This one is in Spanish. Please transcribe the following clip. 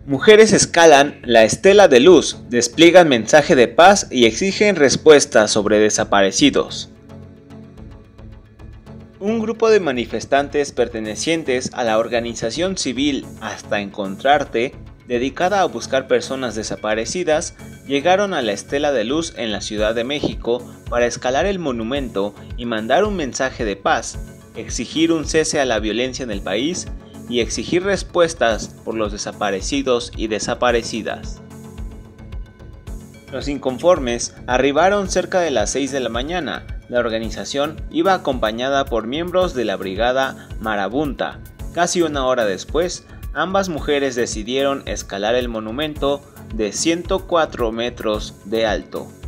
Mujeres escalan la estela de luz, despliegan mensaje de paz y exigen respuestas sobre desaparecidos. Un grupo de manifestantes pertenecientes a la organización civil Hasta Encontrarte, dedicada a buscar personas desaparecidas, llegaron a la estela de luz en la Ciudad de México para escalar el monumento y mandar un mensaje de paz, exigir un cese a la violencia en el país y exigir respuestas por los desaparecidos y desaparecidas. Los inconformes arribaron cerca de las 6 de la mañana. La organización iba acompañada por miembros de la brigada Marabunta. Casi una hora después, ambas mujeres decidieron escalar el monumento de 104 metros de alto.